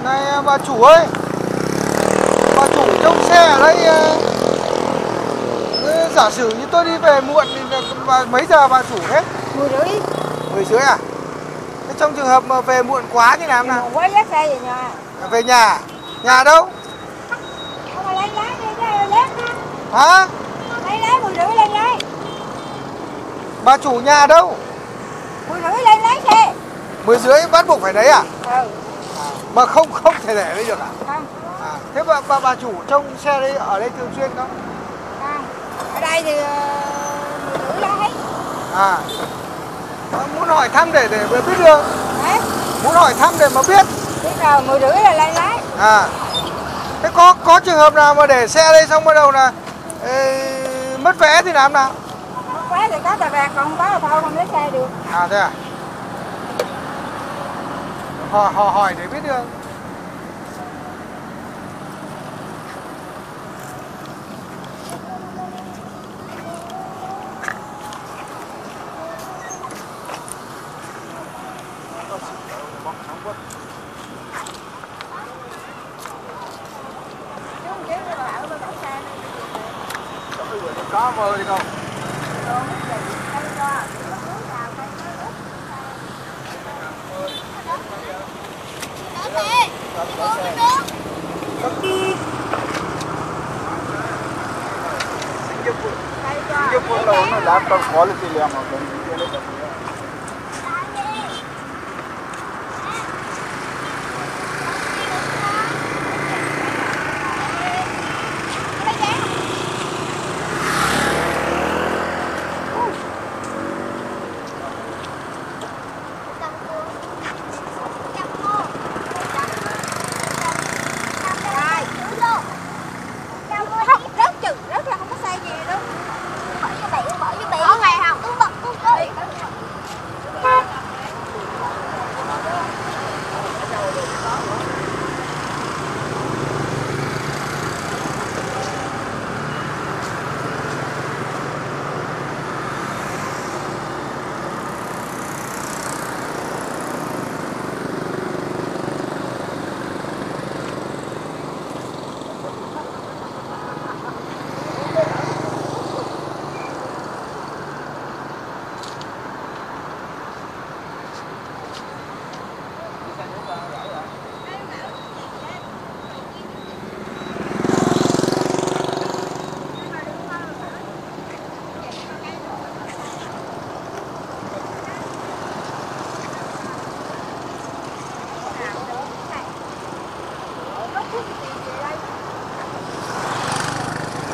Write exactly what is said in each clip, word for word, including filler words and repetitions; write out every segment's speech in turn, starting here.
Này bà chủ ơi, bà chủ trông xe ở đây, ờ, giả sử như tôi đi về muộn thì bà, mấy giờ bà chủ hết? Mười rưỡi. Mười rưỡi à? Thế trong trường hợp mà về muộn quá thì làm nào? Muộn quá dắt xe về nhà. Về nhà? Nhà đâu? Không mà lấy lái đi cái lát đó. Hả? Lấy lái mười rưỡi lên lái. Bà chủ nhà đâu? Mười rưỡi lên lái xe. Mười rưỡi bắt buộc phải đấy à? Ừ. Mà không không thể để đấy được à? Không. À, thế bà, bà bà chủ trông xe đây ở đây thường xuyên không? Không. Ở đây thì mười rưỡi lái. À, à muốn hỏi thăm để để biết đường. Đấy. Muốn hỏi thăm để mà biết. Biết rồi, mười rưỡi là lên lái. À, thế có có trường hợp nào mà để xe đây xong bắt đầu là ê, mất vé thì làm nào? Mất vé thì có tờ vàng, còn không có là thôi không lấy xe được. À thế à? Hỏi hỏi hỏi để biết đường. Có mơ đi không? Singapore lo ఉన్న laptop quality le amma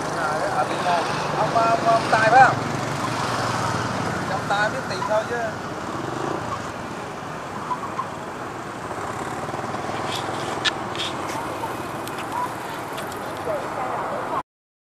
ông, ông, ông Tài phải không? Ông Tài biết tiền thôi chứ.